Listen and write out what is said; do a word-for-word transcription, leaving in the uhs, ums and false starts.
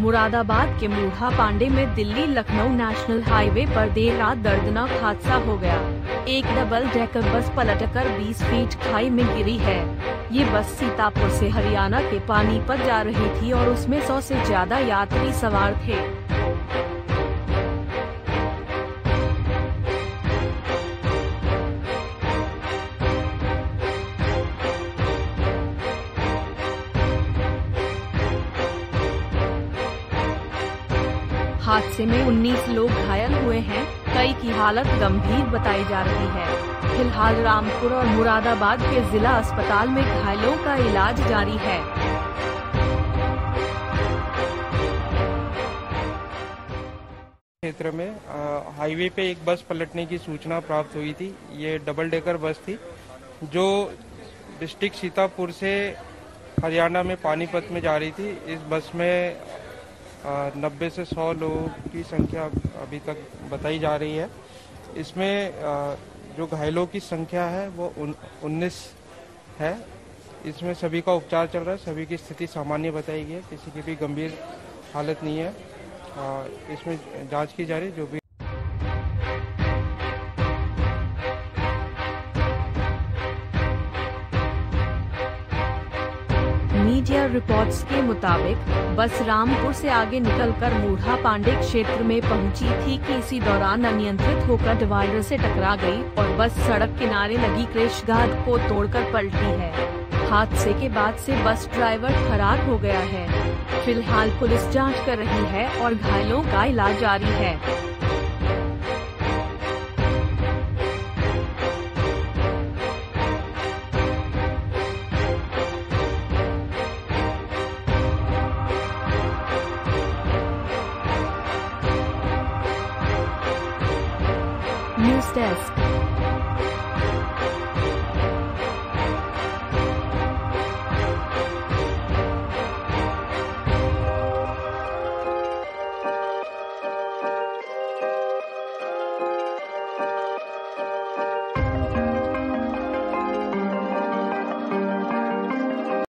मुरादाबाद के मूढ़ा पांडे में Delhi Lucknow national highway पर देर रात दर्दनाक हादसा हो गया। एक डबल डेकर बस पलटकर बीस फीट खाई में गिरी है। ये बस सीतापुर से हरियाणा के पानीपत जा रही थी और उसमें सौ से ज्यादा यात्री सवार थे। हादसे में उन्नीस लोग घायल हुए हैं, कई की हालत गंभीर बताई जा रही है। फिलहाल रामपुर और मुरादाबाद के जिला अस्पताल में घायलों का इलाज जारी है। क्षेत्र में हाईवे पे एक बस पलटने की सूचना प्राप्त हुई थी। ये डबल डेकर बस थी जो डिस्ट्रिक्ट सीतापुर से हरियाणा में पानीपत में जा रही थी। इस बस में नब्बे से सौ लोगों की संख्या अभी तक बताई जा रही है। इसमें आ, जो घायलों की संख्या है वो उन्नीस है। इसमें सभी का उपचार चल रहा है, सभी की स्थिति सामान्य बताई गई है, किसी की भी गंभीर हालत नहीं है। आ, इसमें जांच की जा रही है। जो भी मीडिया रिपोर्ट्स के मुताबिक बस रामपुर से आगे निकलकर मूढ़ा पांडे क्षेत्र में पहुंची थी कि इसी दौरान अनियंत्रित होकर डिवाइडर से टकरा गई और बस सड़क किनारे लगी क्रैश गार्ड को तोड़कर पलटी है। हादसे के बाद से बस ड्राइवर फरार हो गया है। फिलहाल पुलिस जांच कर रही है और घायलों का इलाज जारी है। News Desk।